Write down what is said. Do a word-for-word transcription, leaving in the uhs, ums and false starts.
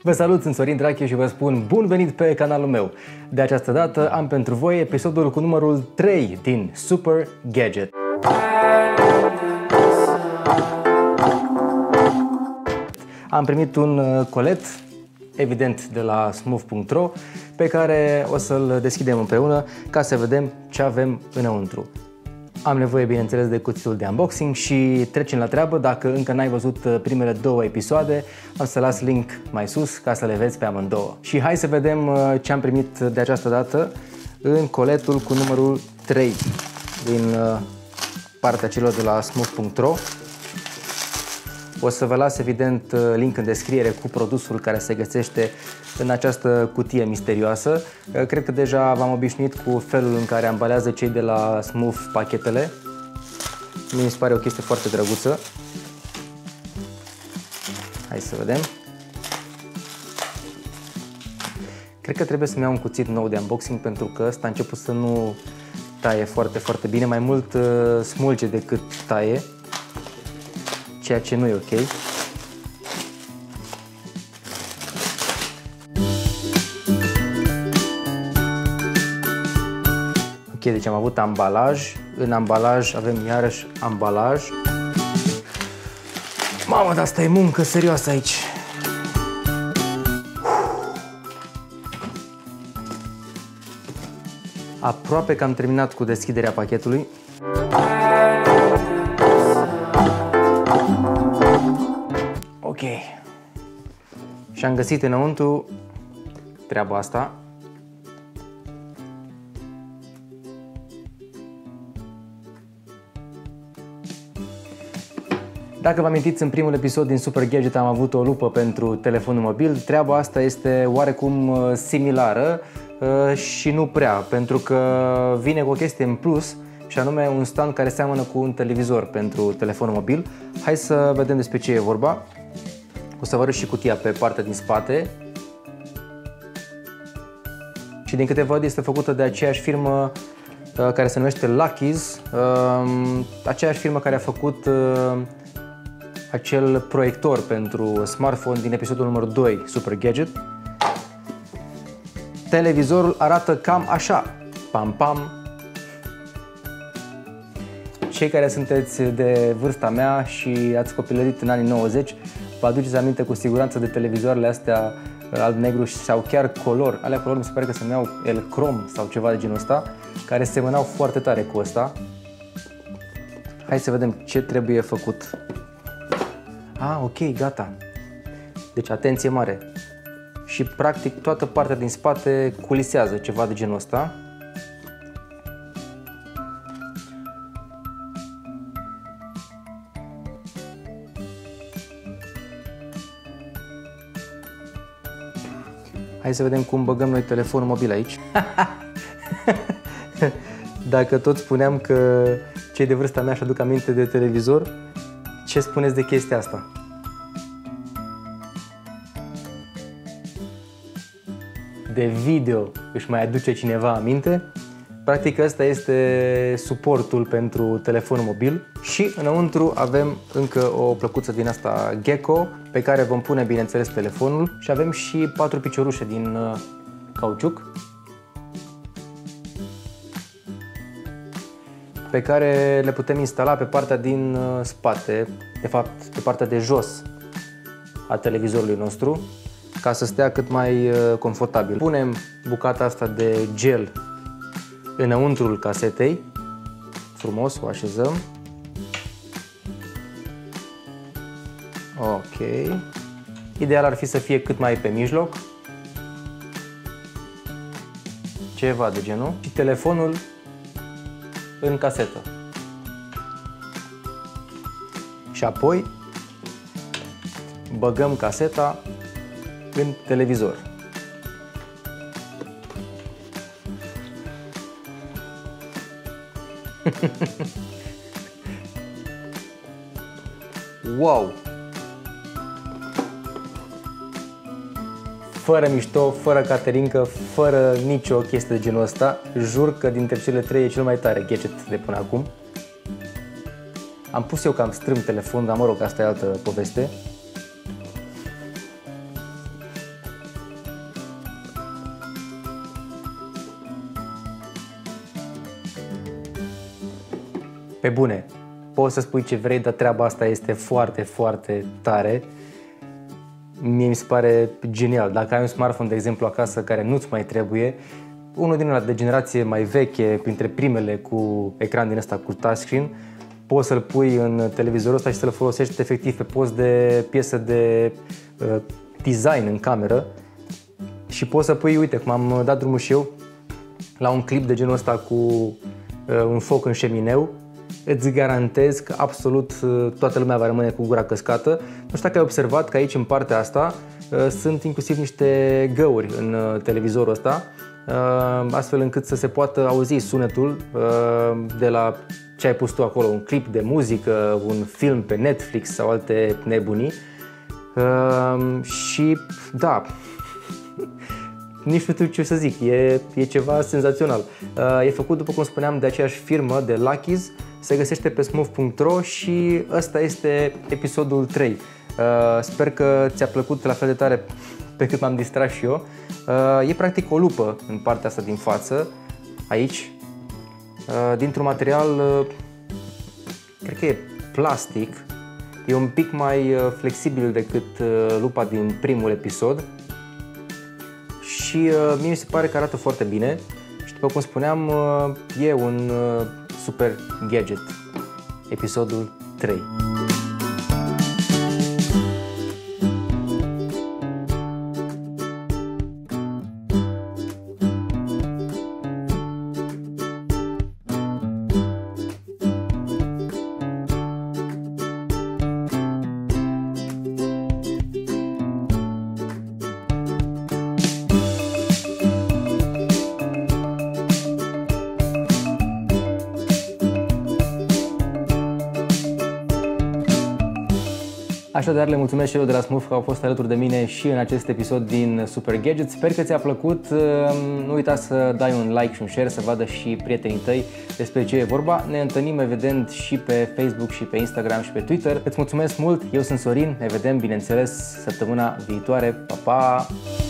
Vă salut, sunt Sorin Drache și vă spun bun venit pe canalul meu. De această dată am pentru voi episodul cu numărul trei din Super Gadget. Am primit un colet, evident de la smooth punct ro, pe care o să-l deschidem împreună ca să vedem ce avem înăuntru. Am nevoie, bineînțeles, de cuțitul de unboxing și trecem la treabă. Dacă încă n-ai văzut primele două episoade, am să las link mai sus ca să le vezi pe amândouă. Și hai să vedem ce am primit de această dată în coletul cu numărul trei din partea celor de la smooth punct ro. O să vă las, evident, link în descriere cu produsul care se găsește în această cutie misterioasă. Cred că deja v-am obișnuit cu felul în care ambalează cei de la Smooth pachetele. Mi se pare o chestie foarte drăguță. Hai să vedem. Cred că trebuie să-mi iau un cuțit nou de unboxing pentru că ăsta a început să nu taie foarte, foarte bine. Mai mult smulge decât taie, ceea ce nu e ok. Ok, deci am avut ambalaj, în ambalaj avem iarăși ambalaj. Mamă, dar asta e muncă serioasă aici. Aproape că am terminat cu deschiderea pachetului. Ok. Și am găsit înăuntru treaba asta. Dacă vă amintiți, în primul episod din Super Gadget am avut o lupă pentru telefonul mobil. Treaba asta este oarecum similară și nu prea, pentru că vine cu o chestie în plus, și anume un stand care seamănă cu un televizor pentru telefonul mobil. Hai să vedem despre ce e vorba. O să vă arăt și cutia pe partea din spate. Și din câte văd este făcută de aceeași firmă care se numește Lucky's, aceeași firmă care a făcut acel proiector pentru smartphone din episodul numărul doi Super Gadget. Televizorul arată cam așa. Pam pam. Cei care sunteți de vârsta mea și ați copilărit în anii nouăzeci, vă aduceți aminte cu siguranță de televizoarele astea alb-negru sau chiar color. Alea color mi se pare că se numeau El-Crom sau ceva de genul ăsta, care semănau foarte tare cu ăsta. Hai să vedem ce trebuie făcut. Ah, ok, gata. Deci atenție mare. Și practic toată partea din spate culisează ceva de genul ăsta. Hai să vedem cum băgăm noi telefonul mobil aici. Dacă tot spuneam că cei de vârsta mea își aduc aminte de televizor, ce spuneți de chestia asta? De video își mai aduce cineva aminte? Practic ăsta este suportul pentru telefonul mobil și înăuntru avem încă o plăcuță din asta Gecko pe care vom pune, bineînțeles, telefonul și avem și patru piciorușe din cauciuc pe care le putem instala pe partea din spate, de fapt pe partea de jos a televizorului nostru, ca să stea cât mai confortabil. Punem bucata asta de gel înăuntrul casetei, frumos, o așezăm. Ok. Ideal ar fi să fie cât mai pe mijloc. Ceva de genul. Și telefonul în casetă. Și apoi băgăm caseta în televizor. Wow! Fără mișto, fără caterincă, fără nicio chestie de genul ăsta, jur că dintre cele trei e cel mai tare gadget de până acum. Am pus eu cam strâmb telefonul, dar mă rog, asta e altă poveste. pe bune, poți să spui ce vrei, dar treaba asta este foarte, foarte tare. Mie mi se pare genial. Dacă ai un smartphone, de exemplu, acasă care nu-ți mai trebuie, unul din ăla de generație mai veche, printre primele cu ecran din ăsta cu touchscreen, poți să-l pui în televizorul ăsta și să-l folosești efectiv pe post de piesă de uh, design în cameră și poți să pui, uite, cum am dat drumul și eu la un clip de genul ăsta cu uh, un foc în șemineu, îți garantez că absolut uh, toată lumea va rămâne cu gura căscată. Nu știu dacă ai observat că aici, în partea asta, uh, sunt inclusiv niște găuri în uh, televizorul ăsta, uh, astfel încât să se poată auzi sunetul uh, de la ce ai pus tu acolo, un clip de muzică, un film pe Netflix sau alte nebunii. Uh, și da, nici nu știu ce să zic, e, e ceva senzațional. Uh, e făcut, după cum spuneam, de aceeași firmă, de Lucky's, se găsește pe smooth punct ro și ăsta este episodul trei. Uh, sper că ți-a plăcut la fel de tare pe cât m-am distrat și eu. Uh, e practic o lupă în partea asta din față, aici, uh, dintr-un material, uh, cred că e plastic, e un pic mai uh, flexibil decât uh, lupa din primul episod și uh, mie mi se pare că arată foarte bine și, după cum spuneam, uh, e un uh, super gadget, episodul trei. Așadar, le mulțumesc și eu de la Smooth că au fost alături de mine și în acest episod din Super Gadget. Sper că ți-a plăcut. Nu uita să dai un like și un share, să vadă și prietenii tăi despre ce e vorba. Ne întâlnim, evident, și pe Facebook, și pe Instagram, și pe Twitter. Îți mulțumesc mult, eu sunt Sorin, ne vedem, bineînțeles, săptămâna viitoare. Pa, pa!